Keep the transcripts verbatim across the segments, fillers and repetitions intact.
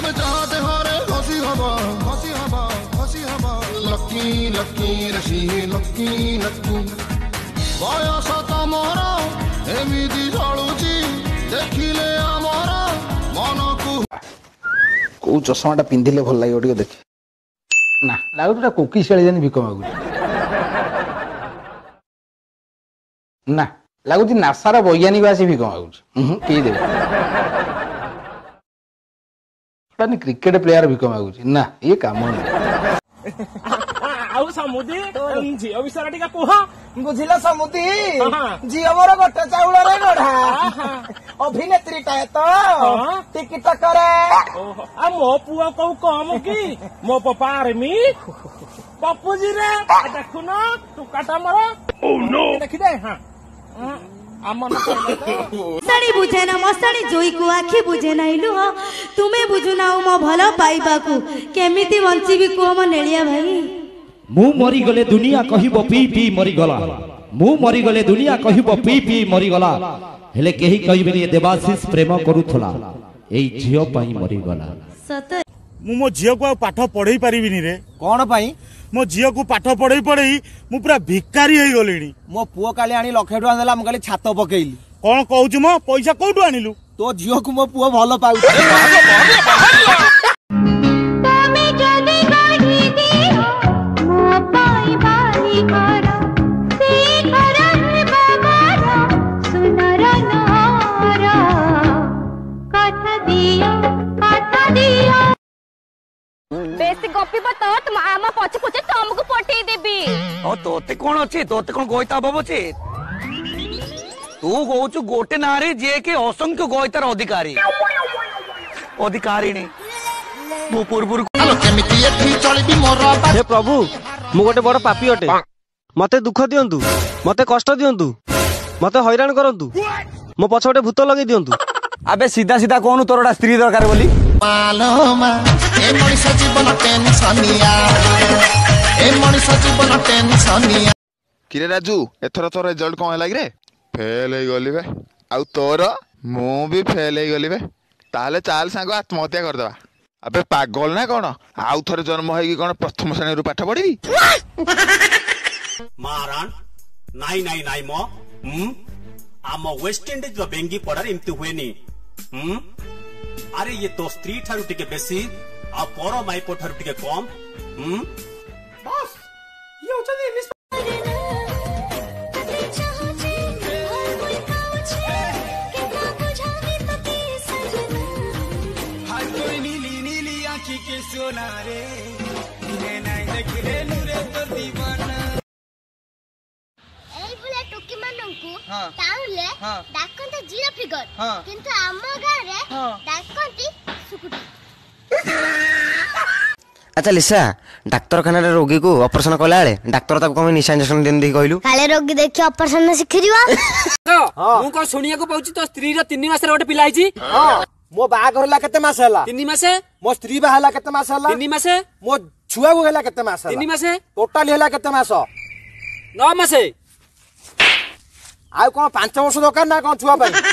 Lucky लकी रसी लकी लकी बयस तमर एमिति चलुची देखिले आमर मन को को चश्माटा पिंधिले भल लागे टिके देख ना लागुटा कोकी शेली जन भिक मागु ना लागुची नासार वैज्ञानिक आसी भिक मागु हम्म के दे पानी क्रिकेट प्लेयर भिक मागु ना ये काम नहीं आउ समुदी झील विषय टिके कुह बुझिला समुदी झील मोर गोटे चाउल रे गढ़ा अभिनेत्रीटा तो टिकट करे आ मो पुआ कौ कम कि मो पप्पा आर्मी पप्पू जी रे देखुन टुकाटा मोर ओ नो देखि दे हां मस्तानी बुझे ना मस्तानी जोई को आखि बुझे ना लुह तुम्हें बुझु ना मो भल पाइबा को केमिति बंचीबी को म नेलिया भाई मु मरी गले दुनिया कहिबो पी पी मरी गला मु मरी गले दुनिया कहिबो पी पी मरी गला हेले केही कहिबेनी देवाशीष प्रेम करूथला एई झियो पई मरी गला सत मु मो झियो को पाठ पढ़ई परिबिनी रे कोन पई मो झियो को पाठ पढ़ई पढ़ई मु पूरा भिकारी होई गलेनी मो पुओ काली आनी लखे टका देला मु काली छात पकेइली कोन कहउछु मो पैसा कोठु आनिलु तो झियो को मो पुओ भलो पाउ बेसी गपी बता तुम आमा पछ पछ तुमको पठेई देबी ओ तोते कोन अछि तोते कोन गोइता बबोचे तू कहउछु गोटे नारी जे के असंख्य गोइतार अधिकारी अधिकारी ने मु पूर्वपुर केमिति एठी चलबी मोर हे प्रभु मु गोटे बड़ पापी अटे मते दुख दियंतु मते कष्ट दियंतु मते हैरान करंतु मो पछोटे भूत लगे दियंतु अबे सीधा सीधा कोन तोरडा स्त्री दरकार बोली मालोमा ए मनिष जीवन टेंशनिया ए मनिष जीवन टेंशनिया किरे राजू एथरा तो रिजल्ट कोन लाग रे फेल हे गली बे आ तोर मु भी फेल हे गली बे ताले चाल सांग आत्महत्या कर दबा अबे पागल ना कोन आउ थरे जन्म होई कि कोन प्रथम श्रेणी रु पाठ पढिबी मारान नाई नाई नाई मो हम आम वेस्ट इंडीज रो बेंगी पड़ार इमति हुएनी हम अरे ये तो स्त्री ठारू टिके बेसी आ पर माइपो ठारू टिके कम हम बस ये होचदी मिस हाय कोई नीली नीली आंखी के सोना रे ने नहीं देखले नुरे तो दीवाना एई बुले टोकी माननकु टाउले डाकंते जीरो फिगर किंतु आम्म गारे डाकंती सुकुटी अच्छा लिसा डाक्टर खाना रे रोगी को ऑपरेशन कला बेले डाक्टर ताको कमे निशा इंजेक्शन देन दी कहलु काले रोगी देखि ऑपरेशन सिखिरिवा मु को सुनिया को पाउची तो स्त्री रो तीन मास रे गोटे पिला आइची मो बाग हला केते मास हला तीन मास मो स्त्री बा हला केते मास हला तीन मास मो छुआ को हला केते मास हला तीन मास टोटल हला केते मास नौ मास आउ कोन पांच वर्ष दरकार ना कोन छुआ पाई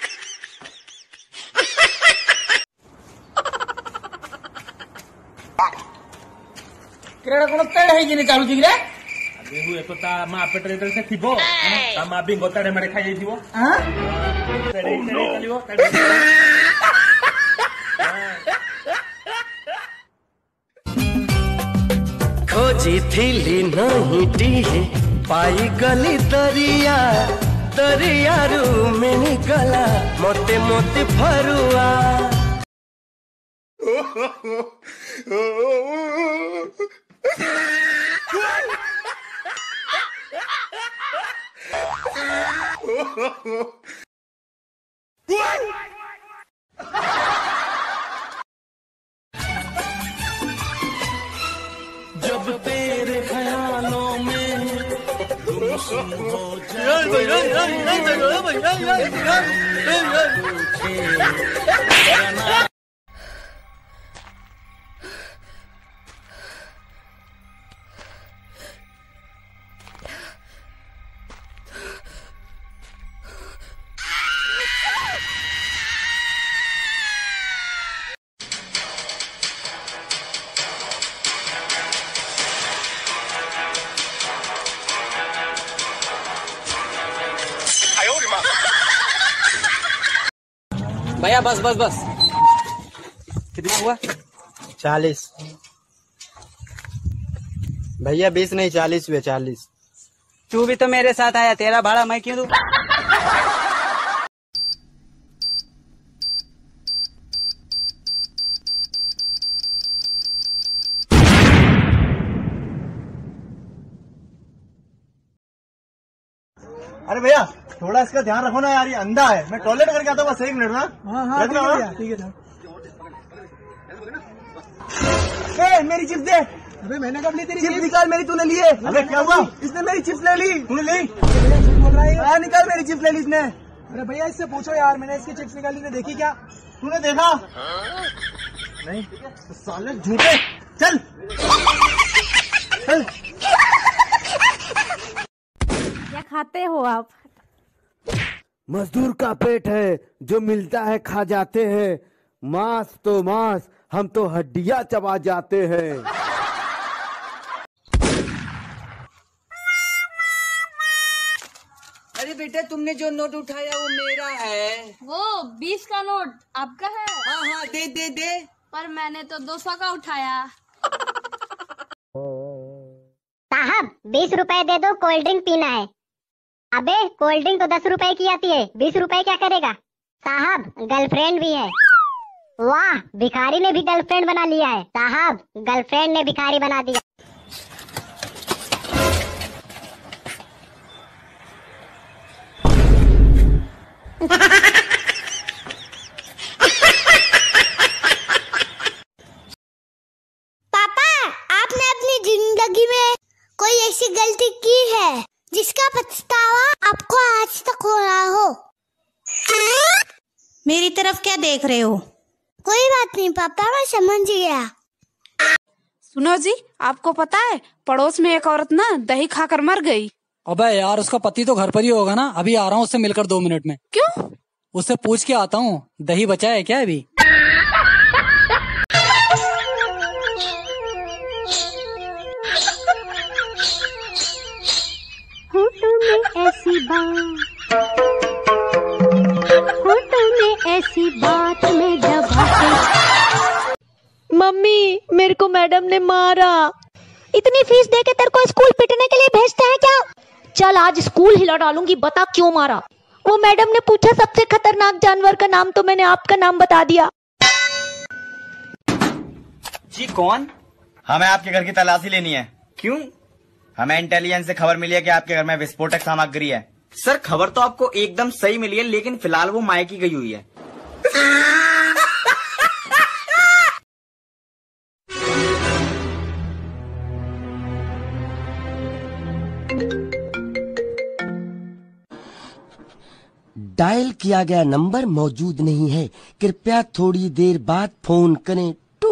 क्रेडा कोन पेड़ हे जिने चालू जिगरे देहु एको ता मा पेट रे से थिबो ता मा बि गोताडे मारे खाइ जाइथिबो हां पेड़े पेड़े चलिबो खोजी थिली नहीं टीहे पाई गली दरिया दरिया रू मिनी गला मोते मोते फरुआ जब तेरे ख्यालों में गुमसुम हो जाए भैया बस बस बस। कितना हुआ? चालीस। भैया बीस नहीं चालीस हुए, चालीस। तू भी तो मेरे साथ आया, तेरा भाड़ा मैं क्यों दूं? अरे भैया थोड़ा इसका ध्यान रखो ना यार, ये अंधा है। मैं टॉयलेट करके आता हूँ, बस एक मिनट ना। हाँ हाँ ठीक है ठीक है। ए, मेरी चिप्स दे। अबे मैंने कब ली तेरी चिप्स? निकाल मेरी, तूने लिए। अबे क्या हुआ? इसने मेरी चिप्स ले ली। तूने ली? बोल रहा है। हाँ निकाल मेरी चिप्स ले ली इसने। अरे भैया इससे पूछो यार, मैंने इसकी चिप्स निकाली, ने देखी क्या? तूने देखा? नहीं तो साले झूठे। चल चल। क्या खाते हो आप? मजदूर का पेट है, जो मिलता है खा जाते हैं। मांस तो मांस, हम तो हड्डियां चबा जाते हैं। अरे बेटा तुमने जो नोट उठाया वो मेरा है। वो बीस का नोट आपका है? हाँ हाँ दे दे दे। पर मैंने तो दो सौ का उठाया। साहब बीस रुपए दे दो, कोल्ड ड्रिंक पीना है। अबे कोल्ड ड्रिंक तो दस रुपए की आती है, बीस रुपए क्या करेगा? साहब गर्लफ्रेंड भी है। वाह, भिखारी ने भी गर्लफ्रेंड बना लिया है। साहब गर्लफ्रेंड ने भिखारी बना दिया। पापा आपने अपनी जिंदगी में कोई ऐसी गलती की है जिसका पछतावा आपको आज तक हो रहा हो? मेरी तरफ क्या देख रहे हो? कोई बात नहीं पापा, मैं समझ गया। सुनो जी, आपको पता है पड़ोस में एक औरत ना दही खाकर मर गई। अबे यार उसका पति तो घर पर ही होगा ना। अभी आ रहा हूँ उससे मिलकर दो मिनट में। क्यों? उससे पूछ के आता हूँ दही बचा है क्या अभी। होठों में ऐसी बात, होठों में ऐसी बात में दबाते। मम्मी मेरे को मैडम ने मारा। इतनी फीस देके तेरे को स्कूल पिटने के लिए भेजते हैं क्या? चल आज स्कूल हिला डालूंगी, बता क्यों मारा? वो मैडम ने पूछा सबसे खतरनाक जानवर का नाम, तो मैंने आपका नाम बता दिया। जी कौन? हमें आपके घर की तलाशी लेनी है। क्यों? हमें इंटेलिजेंस से खबर मिली है कि आपके घर में विस्फोटक सामग्री है। सर खबर तो आपको एकदम सही मिली है, लेकिन फिलहाल वो मायकी गई हुई है। डायल किया गया नंबर मौजूद नहीं है, कृपया थोड़ी देर बाद फोन करें। टू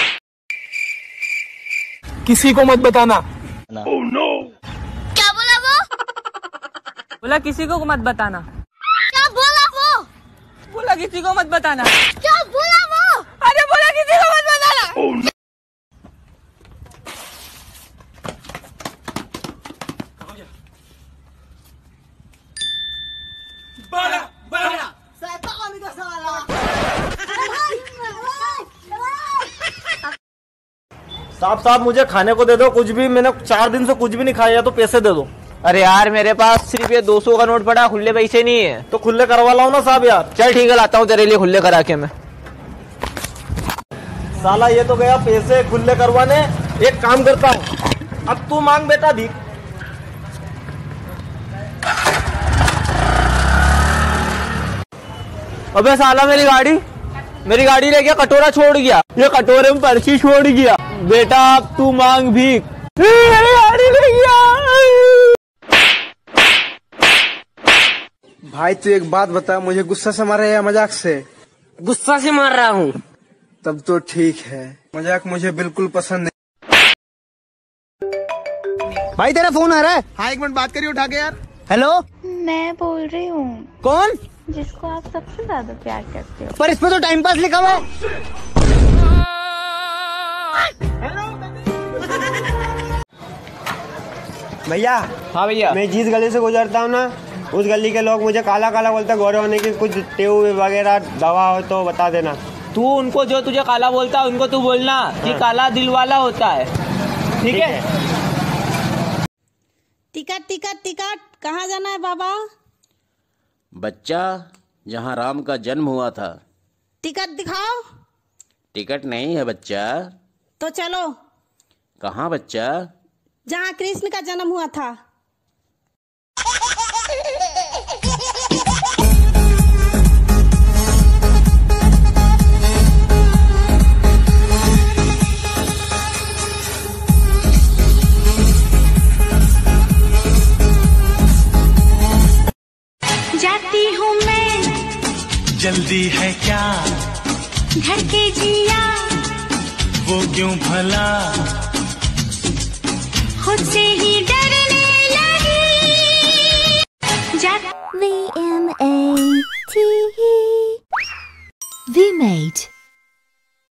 किसी को मत बताना। oh, no. क्या बोला वो? बोला किसी को मत बताना। क्या बोला वो? बोला किसी को मत बताना। क्या बोला वो? अरे बोला किसी को मत बताना। oh, no. बाला, बाला। साहब साहब मुझे खाने को दे दो कुछ भी, मैंने चार दिन से कुछ भी नहीं खाया, तो पैसे दे दो। अरे यार मेरे पास सिर्फ ये दो सौ का नोट पड़ा, खुले पैसे नहीं है। तो खुले करवा लाओ ना साहब यार। चल ठीक है, लाता हूँ तेरे लिए खुले करा के मैं। साला ये तो गया पैसे खुले करवाने। एक काम करता हूँ, अब तू मांग बेटा भीख। अबे साला मेरी गाड़ी मेरी गाड़ी ले गया, कटोरा छोड़ गया। ये कटोरे में पर्ची छोड़ गया। बेटा अब तू मांग भीख। मेरी गाड़ी ले गया। भाई तू एक बात बता, मुझे गुस्सा से मार रहा है या मजाक से? गुस्सा से मार रहा हूँ। तब तो ठीक है, मजाक मुझे बिल्कुल पसंद नहीं। भाई तेरा फोन आ रहा है। हाँ एक मिनट बात करिए, उठा के यार। हेलो मैं बोल रही हूँ। कौन? जिसको आप सबसे ज्यादा प्यार करते हो। पर इसमें तो टाइम पास लिखा हुआ है। भैया। हाँ भैया। मैं जिस गली से गुजरता हूँ ना, उस गली के लोग मुझे काला काला बोलते, गोरे होने की कुछ टेव वगैरह दवा हो तो बता देना। तू उनको जो तुझे काला बोलता है उनको तू बोलना कि काला दिल वाला होता है, ठीक है? टिकट टिकट टिकट, कहाँ जाना है बाबा? बच्चा, जहाँ राम का जन्म हुआ था। टिकट दिखाओ। टिकट नहीं है बच्चा। तो चलो। कहाँ बच्चा? जहाँ कृष्ण का जन्म हुआ था। जाती हूँ मैं, जल्दी है क्या? घर के जिया वो क्यों भला? खुद से ही डरने लगी। V M A T E V made